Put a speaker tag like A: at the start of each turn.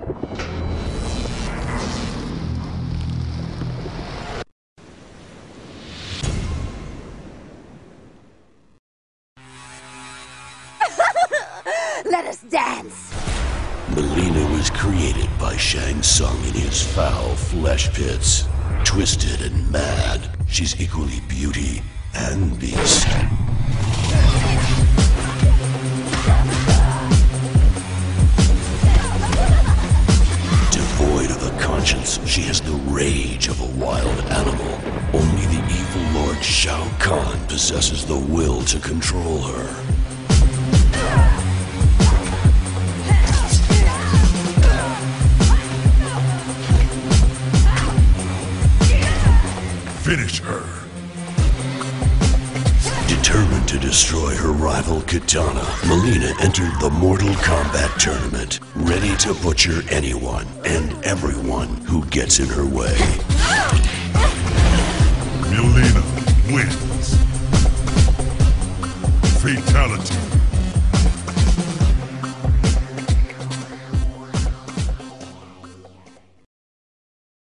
A: Let us dance!
B: Mileena was created by Shang Tsung in his foul flesh pits. Twisted and mad, she's equally beauty and beast. Devoid of a conscience, she has the rage of a wild animal. Only the evil Lord Shao Kahn possesses the will to control her.
C: Finish her.
B: Determined to destroy her rival Katana, Mileena entered the Mortal Kombat tournament, ready to butcher anyone and everyone who gets in her way.